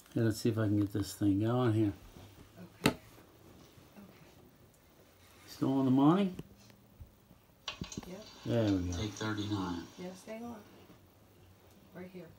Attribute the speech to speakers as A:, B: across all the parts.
A: Okay, let's see if I can get this thing going here.
B: Okay.
A: Still on the money?
B: Yep.
A: There we go.
C: Take 39.
B: Yeah, stay on. Right here.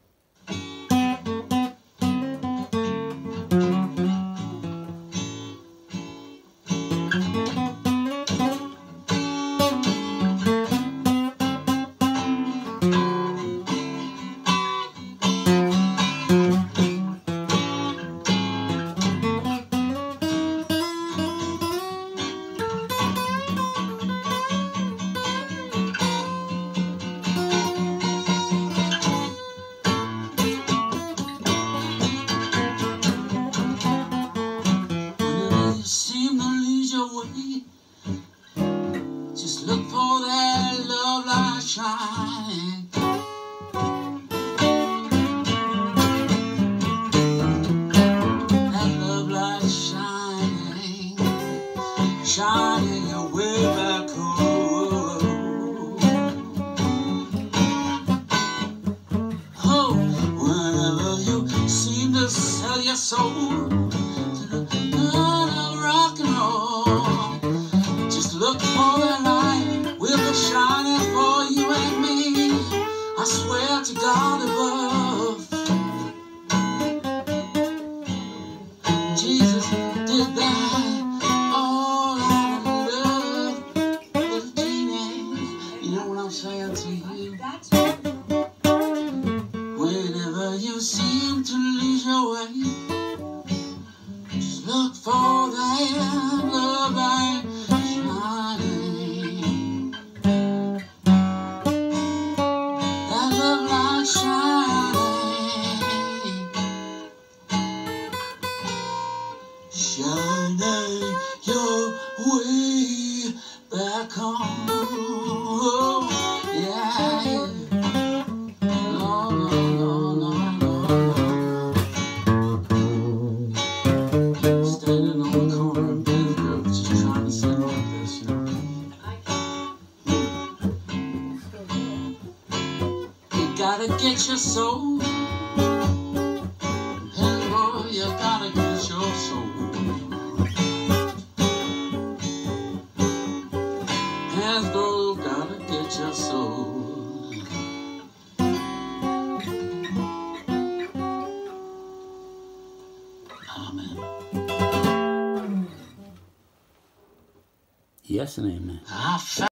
C: Just look for that love light shining. That love light shining, shining your way back home. Oh, whenever you seem to sell your soul to the God of rock and roll, just look for that light will be shining for you and me. I swear to God above, Jesus did that all out of love. Little genius, you know what I'm saying to you? Whenever you seem to lose your way, just look for that love light shining. That love light shining, shining your way back home. Oh, yeah. No, no, no, no, no. Standing on the corner of Bengrove, just trying to sing like this, you know. You gotta get your soul. Hey boy, you gotta get your soul. Hasbro, gotta get your soul. Amen.
A: Yes and amen.